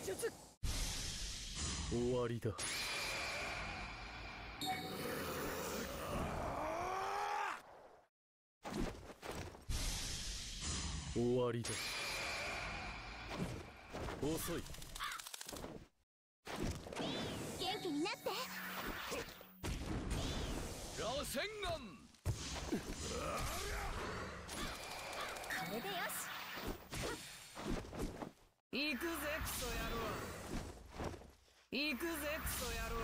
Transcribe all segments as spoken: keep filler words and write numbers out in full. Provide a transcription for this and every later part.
術。 終わりだ。終わりだ。遅い。 元気になって。 螺旋岩。 これでよし。 行くぜクソ野郎。行くぜクソ野郎。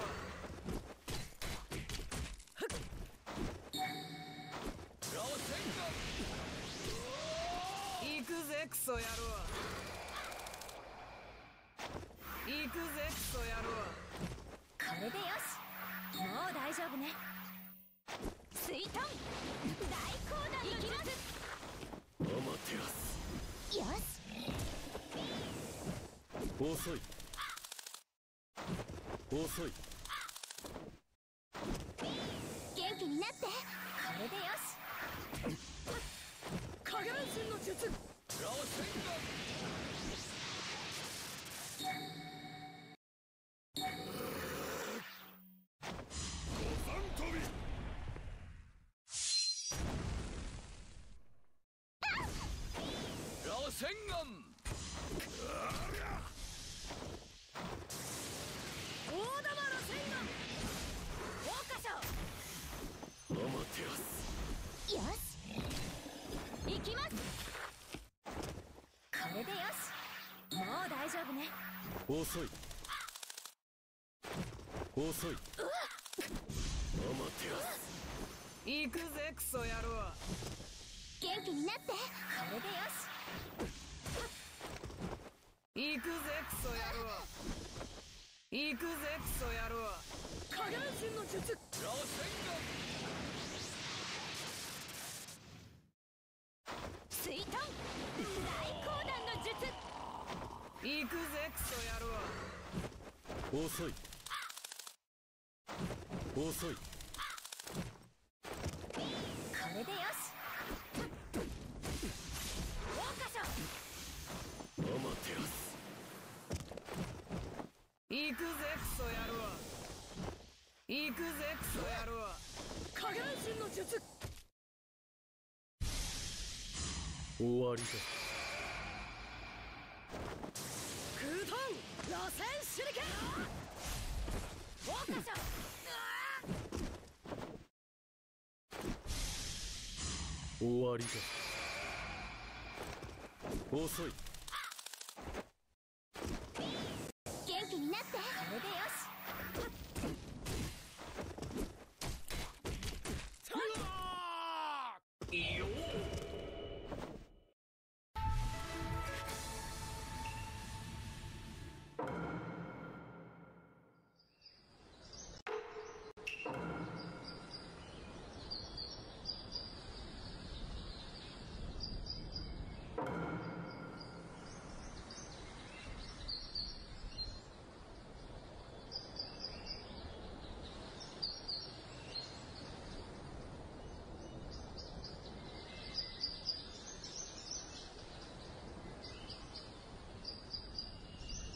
螺旋岩。行くぜクソ野郎。行くぜクソ野郎。 これでよし。もう大丈夫ね。水遁大光弾の術。 アマテラス。 よし。 遅い。遅い。 元気になって。これでよし。 影分身の術。螺旋岩。螺旋岩。大玉螺旋岩。 桜花賞。 アマテラス。 よし。行きます。これでよし。もう大丈夫ね。 遅い。遅い。アマテラス。 行くぜクソ野郎。 元気になって。これでよし。 行くぜクソ野郎。行くぜクソ野郎。影分身の術。螺旋水遁大光弾の術。 岩。行くぜクソ野郎。 遅い。遅い。 これでよし。桜花賞。 アマテラス。 行くぜクソ野郎。行くぜクソ野郎。影分身の術。 終わりだ。 空遁螺旋手裏剣。 桜花賞。 終わりだ。遅い。